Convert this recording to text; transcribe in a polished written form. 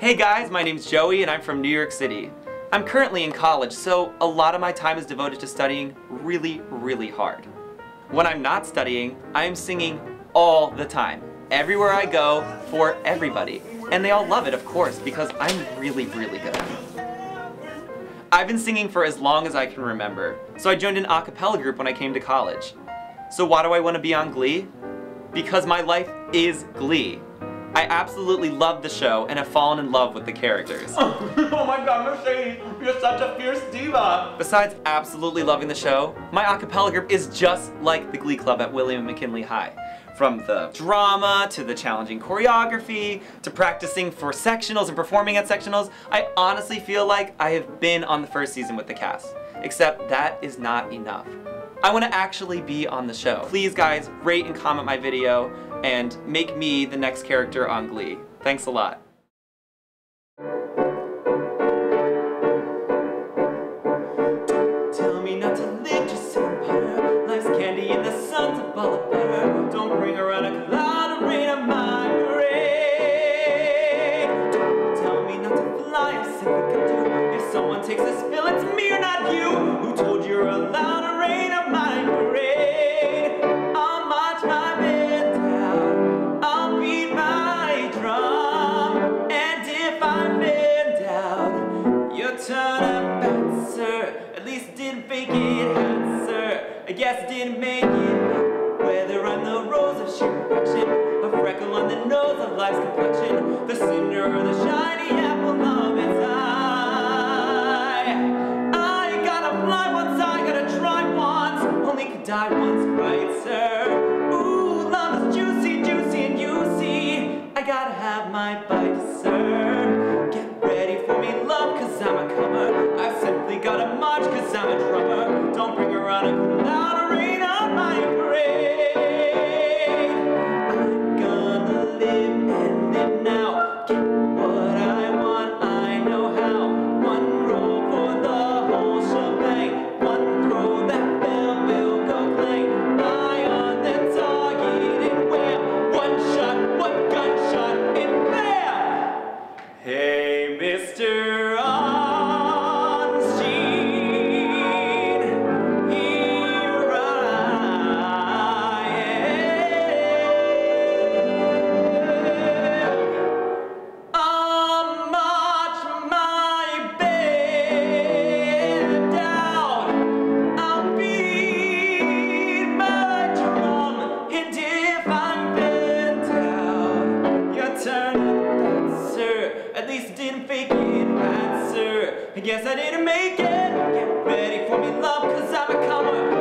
Hey guys, my name's Joey and I'm from New York City. I'm currently in college, so a lot of my time is devoted to studying really hard. When I'm not studying, I am singing all the time, everywhere I go, for everybody. And they all love it, of course, because I'm really good at it. I've been singing for as long as I can remember, so I joined an a cappella group when I came to college. So why do I want to be on Glee? Because my life is Glee. I absolutely love the show and have fallen in love with the characters. Oh my god, Mercedes, you're such a fierce diva! Besides absolutely loving the show, my a cappella group is just like the Glee Club at William & McKinley High. From the drama, to the challenging choreography, to practicing for sectionals and performing at sectionals, I honestly feel like I have been on the first season with the cast. Except that is not enough. I want to actually be on the show. Please guys, rate and comment my video and make me the next character on Glee. Thanks a lot. Tell me not to live just in butter. Life's candy and the sun's a ball of butter. Don't bring around a cloud of rain on my parade. Tell me not to fly, I simply got to. If someone takes a spill, it's me or not you. Who told you're allowed to rain on my parade? I'll march my bed down, I'll beat my drum, and if I'm in doubt, your turn up, bad sir. At least didn't fake it, hat sir. I guess didn't make it. Whether I'm the rose of sheer perfection, a freckle on the nose of life's complexion, the cinder or the shiny apple of its eye. I ain't gotta fly once, I gotta try once. Only could die once, right, sir? Ooh, love is juicy, and you see, I gotta have my bite, sir. Get ready for me, love, cause I'm a comer. I simply gotta march, cause I'm a drummer. Don't bring around a cloud of rain on my parade. I'm gonna live and live now. Get what I want, I know how. One roll for the whole shebang. One throw that bell will go clang. Eye on the target and wham. One shot, one gunshot, and bam! Hey, Mr. At least didn't fake it, right, sir? I guess I didn't make it. Get ready for me, love, cause I'm a comer.